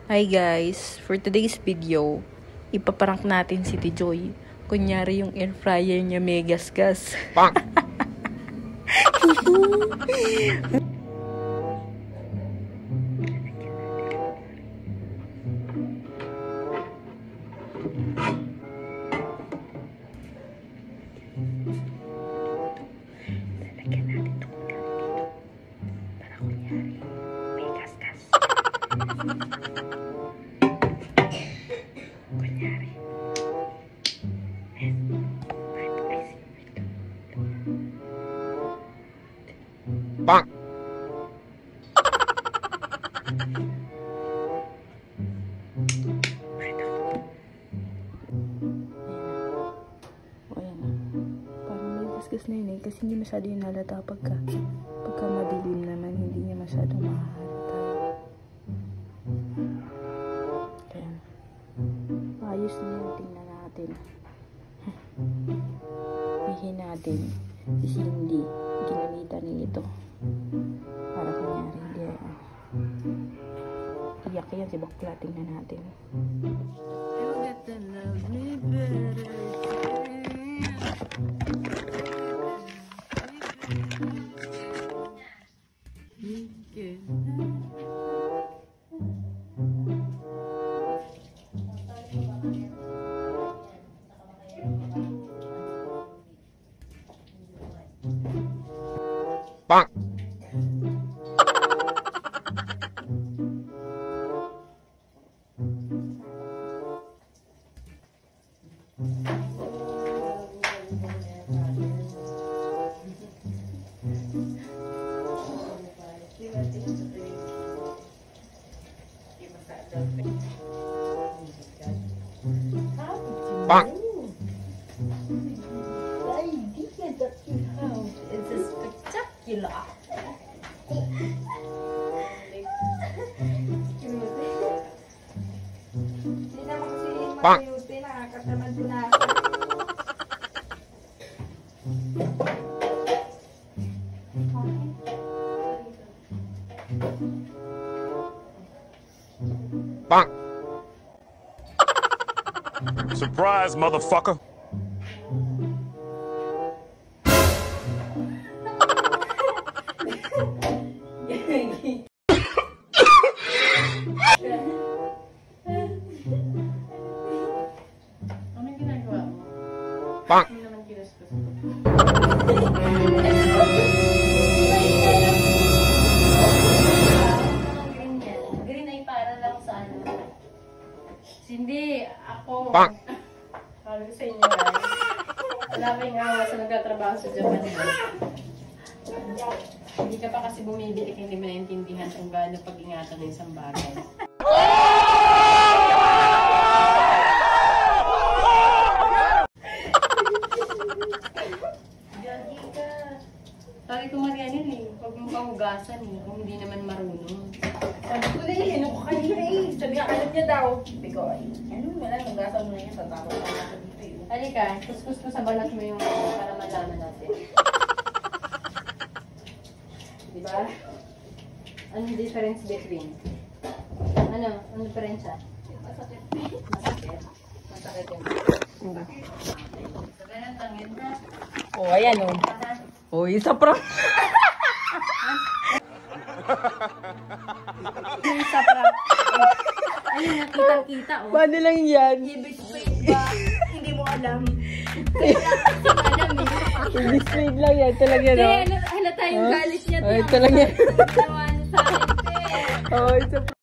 Hi guys, for today's video, ipaprank natin si Tijoy. Kunyari yung air fryer niya may gas-gas. Lalagyan natin ito dito. Para kunyari, may gas-gas. Kunyari. Bang! O yan na. Parang may gas-gas na yun eh. Kasi hindi masyado yung halata pagka madilim naman. Hindi niya masyadong mahalata. Ayan. Ayos na yun. Tingnan natin. Bihin natin. Si Cindy. Ginamitan niya ito. Para kunyari. Hindi. Iyak yan si bakla. Tingnan natin. You get to love me better. Bang! Bang! The idea that you have is spectacular. Hindi naman kasi Bang! makayuti, nakakatamad ko na. Bang! Surprise, motherfucker! Anong ginagawa mo? Bang! Ano naman kinaskas Green ay para lang sa ano. Hindi, ako. Bang! Sabi ko sa inyo guys. Wala kayong awa sa nagtatrabaho sa Japan. Hindi ka pa kasi bumibili kung hindi mo naintindihan kung gaano pag-ingatan ng isang bagay. Gagi ka. Sabi ko Marianil eh, huwag mong pahugasan eh, kung hindi naman marunong. Sabi ko na eh, ano ko kanina eh. Sabi nga, alam niya daw. Sabi ko, ay, ano wala, hugasan mo na yan, tatapos ka na sa dito eh. Halika, kuskus mo sa balat mo yung para malaman natin. Diba? Anong difference between? Ano? Anong diferensya? Masakit. Masakit? Masakit yun. So, ganun lang yun na. Oh, ayan oh. Oh, isa prank. Isa pa. Ayun, nakitang-kita oh. Paano lang yan? Ibig sabihin ba? Hindi mo alam. Kaya kasi alam eh. Ibig lang yan. Ito lang yan oh. Halata yung galit niya. Oh, ito lang yan. Ginawa niya sa akin. Oh, isa